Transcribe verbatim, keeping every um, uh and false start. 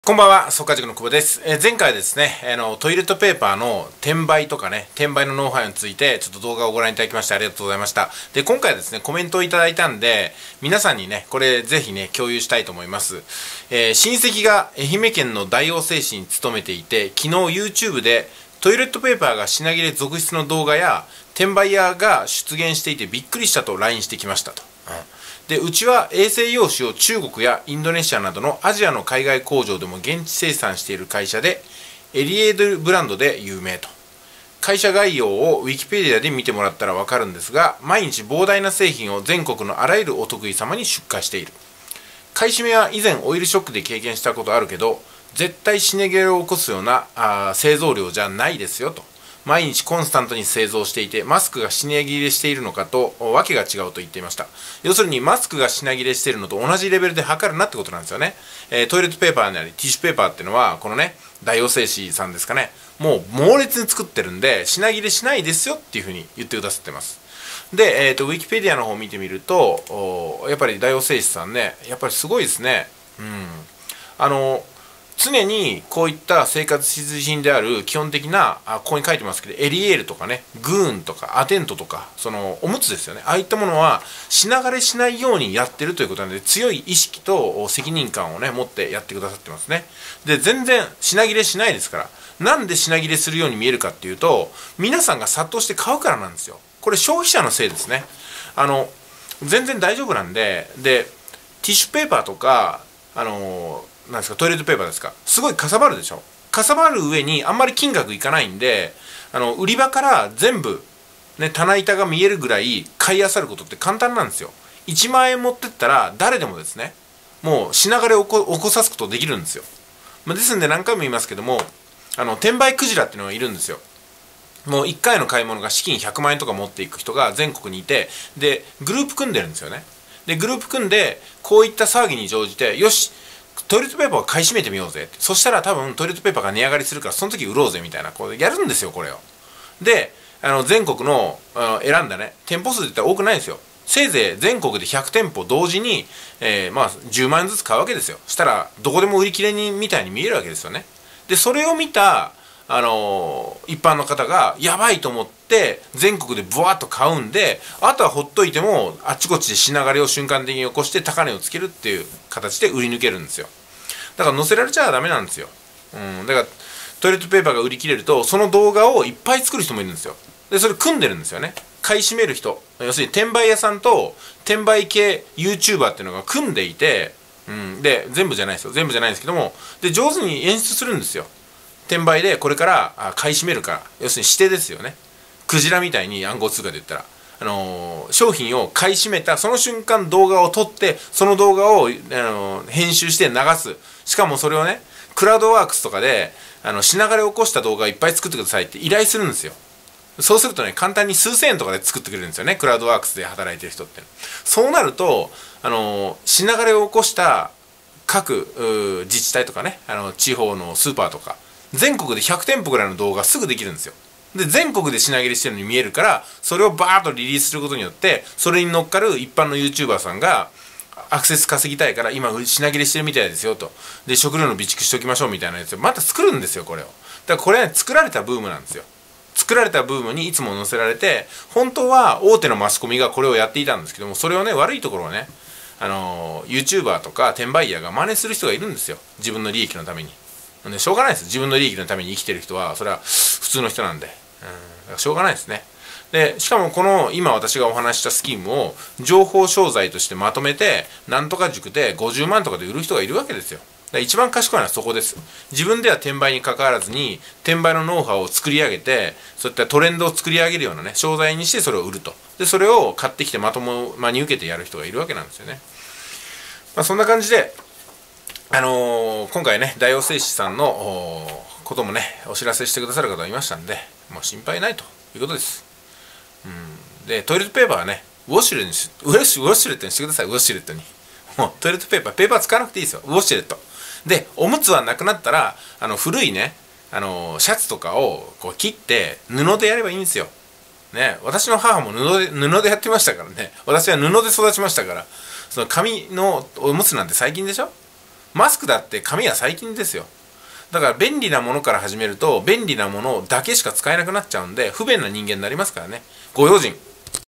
こんばんは、速稼塾の久保です。えー前回ですね、あの、トイレットペーパーの転売とかね、転売のノウハウについて、ちょっと動画をご覧いただきましてありがとうございました。で、今回ですね、コメントをいただいたんで、皆さんにね、これぜひね、共有したいと思います。えー親戚が愛媛県の大王製紙に勤めていて、昨日 YouTube でトイレットペーパーが品切れ続出の動画や、転売屋が出現していてびっくりしたと ライン してきましたと。うんでうちは衛生用紙を中国やインドネシアなどのアジアの海外工場でも現地生産している会社で、エリエードブランドで有名と。会社概要をウィキペディアで見てもらったらわかるんですが、毎日膨大な製品を全国のあらゆるお得意様に出荷している。買い占めは以前オイルショックで経験したことあるけど、絶対品切れを起こすようなあ製造量じゃないですよと。毎日コンスタントに製造していて、マスクが品切れしているのかとわけが違うと言っていました。要するにマスクが品切れしているのと同じレベルで測るなってことなんですよね。えー、トイレットペーパーなりティッシュペーパーっていうのはこのね、大王製紙さんですかね、もう猛烈に作ってるんで品切れしないですよっていうふうに言ってくださってます。で、えーと、ウィキペディアの方を見てみると、やっぱり大王製紙さんね、やっぱりすごいですね。うんあの常にこういった生活必需品である基本的な、あここに書いてますけど、エリエールとかね、グーンとかアテントとか、そのおむつですよね、ああいったものは品枯れしないようにやってるということなので、強い意識と責任感をね持ってやってくださってますね。で全然品切れしないですから。なんで品切れするように見えるかっていうと、皆さんが殺到して買うからなんですよ。これ消費者のせいですね。あの全然大丈夫なんで、でティッシュペーパーとかあのなんですか、トイレットペーパーですか、すごいかさばるでしょ。かさばる上にあんまり金額いかないんで、あの売り場から全部、ね、棚板が見えるぐらい買い漁ることって簡単なんですよ。いちまんえん持ってったら誰でもですね、もう品枯れを起こ起こさすことできるんですよ。まあ、ですんで何回も言いますけども、あの転売クジラっていうのがいるんですよ。もういっかいの買い物が資金ひゃくまんえんとか持っていく人が全国にいて、でグループ組んでるんですよね。でグループ組んでこういった騒ぎに乗じて、よしトイレットペーパーを買い占めてみようぜって、そしたら多分トイレットペーパーが値上がりするからその時売ろうぜみたいな、こうやるんですよこれを。であの全国のあの選んだね店舗数で言ったら多くないんですよ。せいぜい全国でひゃくてんぽ同時に、えー、まあじゅうまんえんずつ買うわけですよ。したらどこでも売り切れにみたいに見えるわけですよね。でそれを見たあのー、一般の方がやばいと思って全国でブワーッと買うんで、あとはほっといてもあっちこっちで品枯れを瞬間的に起こして高値をつけるっていう形で売り抜けるんですよ。だから載せられちゃダメなんですよ。うん、だからトイレットペーパーが売り切れると、その動画をいっぱい作る人もいるんですよ。でそれ組んでるんですよね。買い占める人、要するに転売屋さんと転売系 YouTuber っていうのが組んでいて、うん、で全部じゃないですよ、全部じゃないんですけども、で上手に演出するんですよ。転売でこれからあ買い占めるから、要するに指定ですよね。クジラみたいに暗号通貨で言ったら、あのー、商品を買い占めたその瞬間動画を撮って、その動画を、あのー、編集して流す。しかもそれをね、クラウドワークスとかであの品枯れを起こした動画いっぱい作ってくださいって依頼するんですよ。そうするとね、簡単に数千円とかで作ってくれるんですよね、クラウドワークスで働いてる人って。そうなると、あのー、品枯れを起こした各自治体とかね、あの地方のスーパーとか全国でひゃくてんぽぐらいの動画すぐできるんですよ。で全国で品切れしてるのに見えるから、それをバーッとリリースすることによって、それに乗っかる一般の YouTuber さんがアクセス稼ぎたいから今品切れしてるみたいですよと、で食料の備蓄しておきましょうみたいなやつをまた作るんですよ、これを。だからこれは、ね、作られたブームなんですよ。作られたブームにいつも載せられて、本当は大手のマスコミがこれをやっていたんですけども、それをね、悪いところをね、あのー、YouTuber とか転売屋が真似する人がいるんですよ、自分の利益のために。でしょうがないです。自分の利益のために生きてる人はそれは普通の人なんで、うん、だからしょうがないですね。でしかもこの今私がお話ししたスキームを情報商材としてまとめて、なんとか塾でごじゅうまんとかで売る人がいるわけですよ。だから一番賢いのはそこです。自分では転売に関わらずに転売のノウハウを作り上げて、そういったトレンドを作り上げるようなね商材にしてそれを売ると。でそれを買ってきてまとも真に受けてやる人がいるわけなんですよね。まあ、そんな感じであのー、今回ね、大王製紙さんのこともね、お知らせしてくださる方がいましたんで、もう心配ないということです。うん、で、トイレットペーパーはね、ウォシュレットにし、ウォシュ、ウォシュレットにしてください、ウォシュレットに。もうトイレットペーパー、ペーパー使わなくていいですよ、ウォシュレット。で、おむつはなくなったら、あの古いね、あのー、シャツとかをこう切って布でやればいいんですよ。ね、私の母も布で、布でやってましたからね。私は布で育ちましたから、その紙のおむつなんて最近でしょ。 マスクだって紙は細菌ですよ。だから便利なものから始めると便利なものだけしか使えなくなっちゃうんで不便な人間になりますからね。ご用心。